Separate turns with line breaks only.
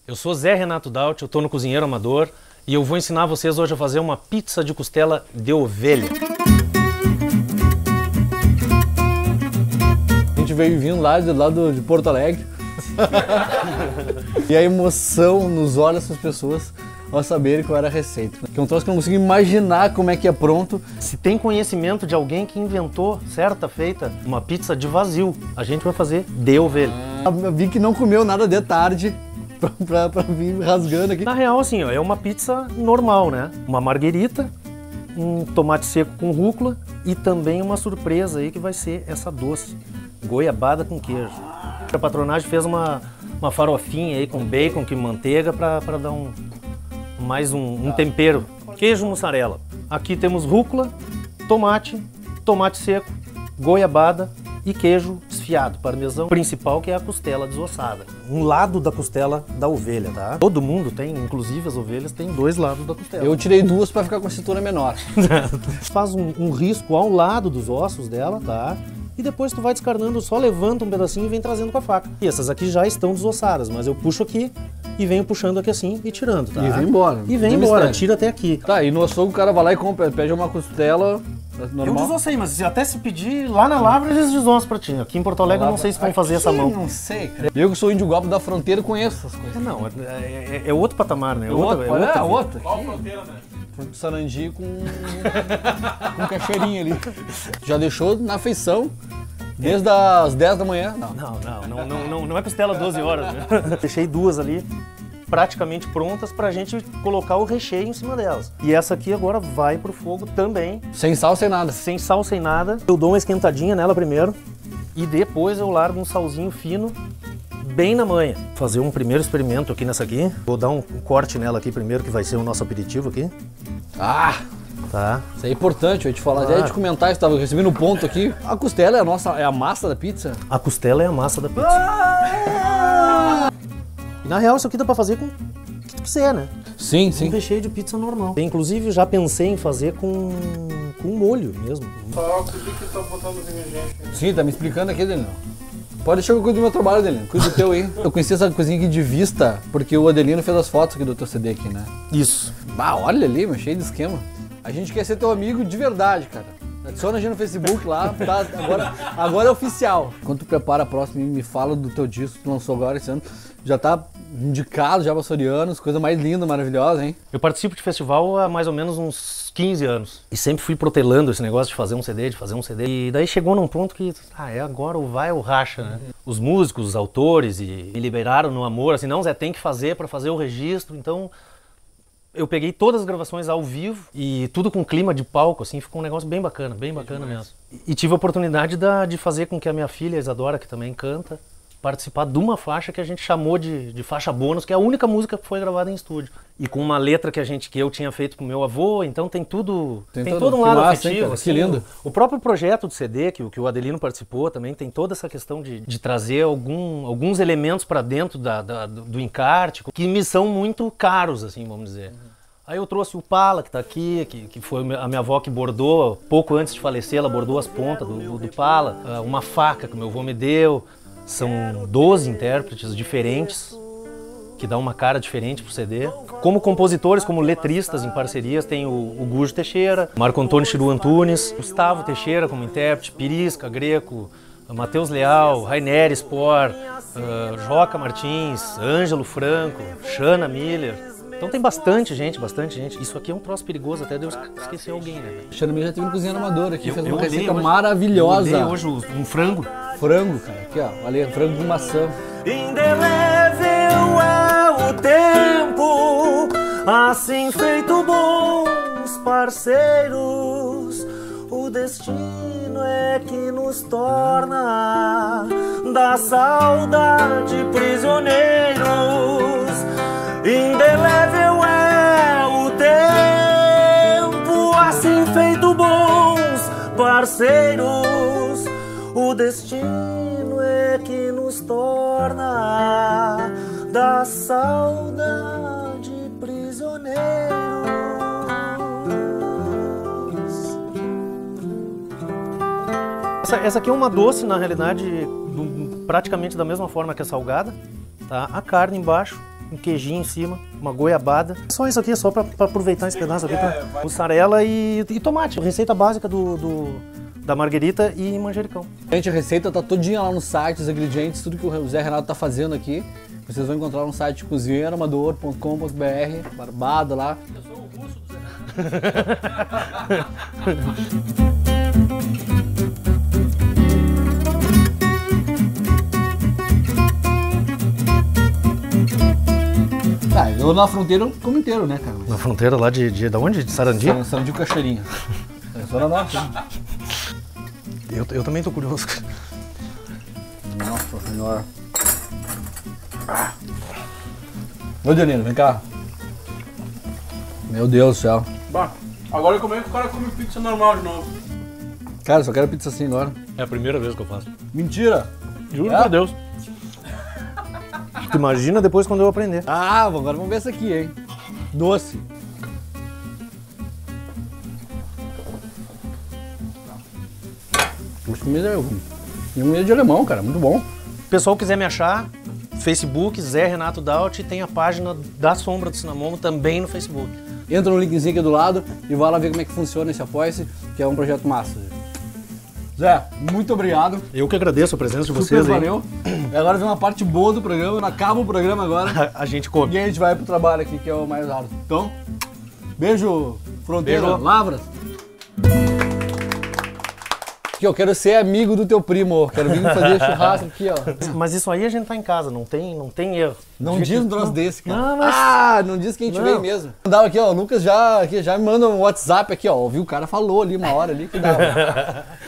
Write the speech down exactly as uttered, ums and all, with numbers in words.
Eu sou Zé Renato Daut, eu tô no Cozinheiro Amador e eu vou ensinar vocês hoje a fazer uma pizza de costela de ovelha.
A gente veio vindo lá de, lá do, de Porto Alegre e a emoção nos olhos das pessoas ao saberem qual era a receita. Que é um troço que eu não consigo imaginar como é que é pronto.
Se tem conhecimento de alguém que inventou, certa feita, uma pizza de vazio, a gente vai fazer de ovelha.
Ah, eu vi que não comeu nada de tarde pra, pra, pra vir rasgando aqui.
Na real, assim, ó, é uma pizza normal, né? Uma marguerita, um tomate seco com rúcula e também uma surpresa aí que vai ser essa doce, goiabada com queijo. A patronagem fez uma, uma farofinha aí com bacon, com manteiga pra, pra dar um, mais um, um tempero. Queijo mussarela. Aqui temos rúcula, tomate, tomate seco, goiabada e queijo desfiado, parmesão principal, que é a costela desossada. Um lado da costela da ovelha, tá? Todo mundo tem, inclusive as ovelhas, tem dois lados da costela.
Eu tirei duas para ficar com a cintura menor.
Faz um, um risco ao lado dos ossos dela, tá? E depois tu vai descarnando, só levanta um pedacinho e vem trazendo com a faca. E essas aqui já estão desossadas, mas eu puxo aqui e venho puxando aqui assim e tirando, tá?
E vem embora.
E vem embora, mistério. Tira até aqui.
Tá, e no açougue o cara vai lá e compra, pede uma costela normal.
Eu desossei, mas até se pedir lá na Lavra eles desossam pra ti. Aqui em Porto Alegre eu não sei se vão fazer essa mão.
Não sei, cara. Eu que sou índio guapo da fronteira conheço essas coisas.
É, não, é, é, é outro patamar, né? É
outra,
outra, é outra.
É outra.
Qual fronteira, né?
Sarandi com com caixeirinho ali. Já deixou na feição. Desde as dez da manhã? Não.
Não, não, não, não, não, não é costela doze horas, né? Deixei duas ali praticamente prontas pra gente colocar o recheio em cima delas. E essa aqui agora vai pro fogo também.
Sem sal, sem nada.
Sem sal, sem nada. Eu dou uma esquentadinha nela primeiro e depois eu largo um salzinho fino bem na manha. Vou fazer um primeiro experimento aqui nessa aqui. Vou dar um corte nela aqui primeiro, que vai ser o nosso aperitivo aqui.
Ah!
Tá.
Isso é importante, eu ia te falar,
Claro.
até te comentar, estava recebendo um ponto aqui. A costela é a nossa, é a massa da pizza?
A costela é a massa da pizza. Ah! E na real isso aqui dá pra fazer com o que tu quiser, né?
Sim, sim.
Um recheio de pizza normal. Inclusive já pensei em fazer com, com molho mesmo.
Só o que que tá botando os ingredientes?
Sim, tá me explicando aqui, Adelino. Pode deixar que eu cuido do meu trabalho, Adelino. Cuida do teu aí. Eu conheci essa coisinha aqui de vista, porque o Adelino fez as fotos aqui do teu C D aqui, né?
Isso.
Bah, olha ali, meu, cheio de esquema. A gente quer ser teu amigo de verdade, cara. Adiciona a gente no Facebook lá, tá? Agora, agora é oficial. Quando tu prepara a próxima e me fala do teu disco que tu lançou agora esse ano, já tá indicado já para Sorianos, coisa mais linda, maravilhosa, hein?
Eu participo de festival há mais ou menos uns quinze anos. E sempre fui protelando esse negócio de fazer um C D, de fazer um C D. E daí chegou num ponto que, ah, é agora ou vai ou racha, né? Os músicos, os autores, e me liberaram no amor, assim, não, Zé, tem que fazer para fazer o registro, então... Eu peguei todas as gravações ao vivo e tudo com clima de palco, assim, ficou um negócio bem bacana, bem bacana mesmo. E tive a oportunidade da, de fazer com que a minha filha, a Isadora, que também canta, participar de uma faixa que a gente chamou de, de faixa bônus, que é a única música que foi gravada em estúdio. E com uma letra que, a gente, que eu tinha feito com meu avô, então tem tudo, tem, tem todo um lado massa, afetivo. Hein, assim,
que lindo.
O, o próprio projeto do C D, que, que o Adelino participou também, tem toda essa questão de, de trazer algum, alguns elementos para dentro da, da, do, do encarte, que me são muito caros, assim, vamos dizer. Uhum. Aí eu trouxe o pala, que tá aqui, que, que foi a minha avó que bordou, pouco antes de falecer, ela bordou as pontas do, do, do pala. Uma faca que meu avô me deu. São doze intérpretes diferentes, que dá uma cara diferente pro C D. Como compositores, como letristas em parcerias, tem o, o Gujo Teixeira, Marco Antônio Chiru Antunes, Gustavo Teixeira como intérprete, Pirisca, Greco, Matheus Leal, Rainer Spor, uh, Joca Martins, Ângelo Franco, Xana Miller. Então tem bastante gente, bastante gente. Isso aqui é um troço perigoso, até Deus esquecer alguém, né?
O Xana Miller já teve no Cozinheiro Amador aqui,
eu,
fez
eu
uma receita
hoje,
maravilhosa.
Eu hoje um frango.
Frango, cara, aqui ó, olha, frango com maçã.
Indelével é o tempo, assim feito bons parceiros. O destino é que nos torna da saudade prisioneiros. Indelével é o tempo, assim feito bons parceiros. O destino é que nos torna da saudade prisioneiros. Essa, essa aqui é uma doce, na realidade, do, praticamente da mesma forma que a salgada, tá? A carne embaixo um queijinho em cima, uma goiabada. Só isso aqui, só pra, pra aproveitar esse pedaço aqui. Pra... Mussarela e, e tomate. Receita básica do, do, da marguerita e manjericão.
Gente, a receita tá todinha lá no site, os ingredientes, tudo que o Zé Renato tá fazendo aqui. Vocês vão encontrar no site cozinheiro amador ponto com ponto br, barbado lá.
Eu sou o russo do Zé.
Ah, eu na fronteira eu como inteiro, né, cara?
Na fronteira lá de, de, de onde? De Sarandi?
São, são de Cachoeirinha. É só na norte.
Eu, eu também tô curioso.
Nossa senhora. Ah. Ô, Danilo, vem cá. Meu Deus do céu.
Bah, agora como é que o cara come pizza normal de novo?
Cara, só quero pizza assim agora.
É a primeira vez que eu faço.
Mentira!
Juro
É?
por Deus. Tu imagina depois quando eu aprender.
Ah, agora vamos ver essa aqui, hein? Doce. Puxa, comida é comida de alemão, cara. Muito bom.
O pessoal quiser me achar, Facebook, Zé Renato Daut, tem a página da Sombra do Cinamomo também no Facebook.
Entra no linkzinho aqui do lado e vai lá ver como é que funciona esse Apoia-se, que é um projeto massa. Zé, muito obrigado.
Eu que agradeço a presença de
Super
vocês aí.
valeu. E agora vem uma parte boa do programa, acaba o programa agora
A, a gente come.
e a gente vai pro trabalho aqui, que é o mais árduo. Então, beijo, fronteira,
Beijo.
Lavras. Aqui, eu quero ser amigo do teu primo, quero vir fazer churrasco aqui, ó.
Mas isso aí a gente tá em casa, não tem, não tem erro.
Não diz um troço desse, cara.
Não, mas-
Ah, não diz que a gente
Não.
veio mesmo. Dava aqui, ó, o Lucas já, aqui, já me manda um WhatsApp aqui, ó. Ouviu, o cara falou ali uma hora ali que dava.